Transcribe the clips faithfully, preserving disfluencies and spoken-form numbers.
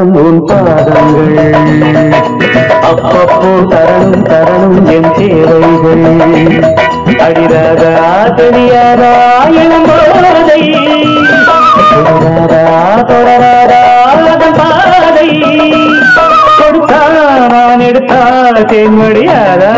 சரணம் உன் பாதங்கள் அப்பப்போ தரணும் தரணும் என் தேவைகள் அடிராதா தெரியாதா இளம்போதை தொடராதா தொடராதா அதன் பாதை கொடுத்தா நான் எடுத்தா தேன்மடியாதா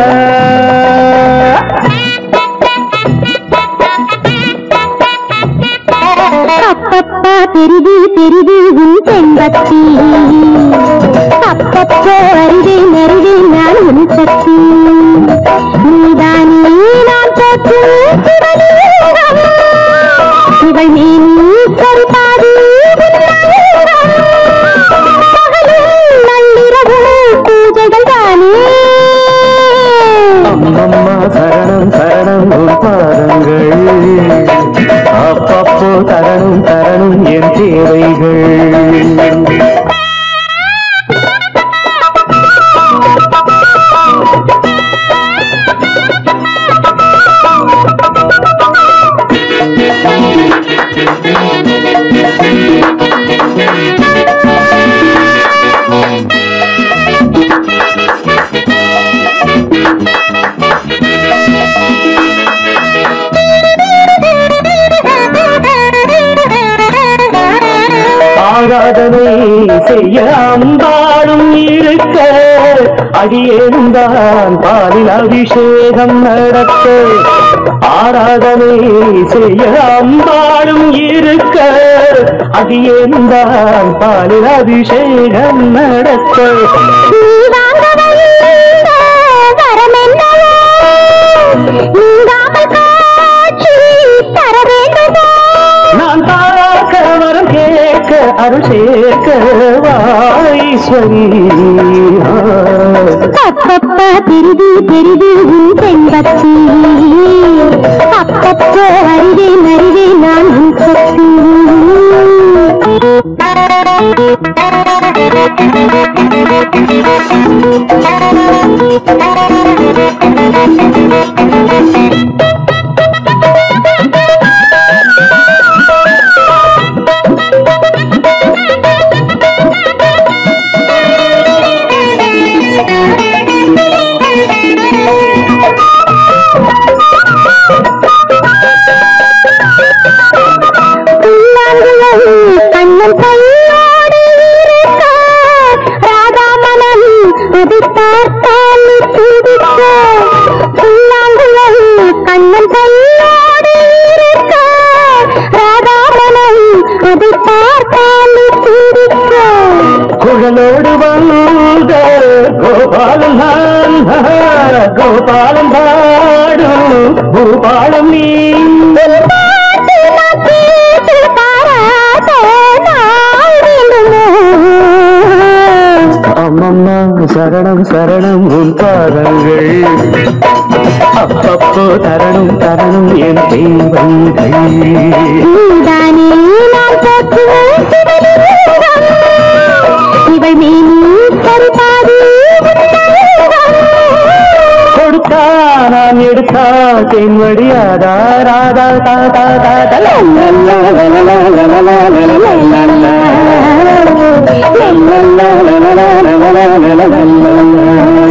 அப்பப்பா பெரிது பெரிது உன் பெண்பத்தி அப்பப்போ அறிவேன் அறிவேன் நான் உன் சக்தி நீதானே நான் போற்றும் சிவலிங்கம் இவள் மேனி சரிபாதி நள்ளிரவு பூஜைகள் தானே அம்மம்மா சரணம் சரணம் உன் பாதங்கள் அப்பப்போ தரணும் தரணும் என் தேவைகள் ஆராதனை செய்ய அம்பாளும் இருக்க அடியேந்தான் பாலில் அபிஷேகம் நடத்த ஆராதனை செய்ய அம்பாளும் இருக்க அடியேந்தான் பாலில் அபிஷேகம் நடத்த நான் பார்க்க வரம் கேட்க அருள் சேர்க்க வாஈஸ்வரி அப்பப்பா பெரிது பெரிது உன் பெண்பத்தி அப்பப்போ அறிவேன் அறிவேன் நான் உன் சக்தி கண்ணன் கையோடு இருக்க ராதாமணன் அது பார்த்தால் துடிக்க புல்லாங்குழல் கண்ணன் கையோடு இருக்க ராதாமணன் அது பார்த்தால் துடிக்க குழலோடு வந்த கோபாலம் நான் கோபாலம் பாடும் பூபாலம் நீ அம்மம்மா சரணம் சரணம் உன் பாதங்கள் அப்பப்போ தரணும் தரணும் என் தேவைகள் நீதானே நான் போற்றும் சிவலிங்கம் இவள் மேனி சரிபாதி கொடுத்தா நான் எடுத்தா தென்வடியாதா ராதா தாதா தாதா la la la la la la la la la la la la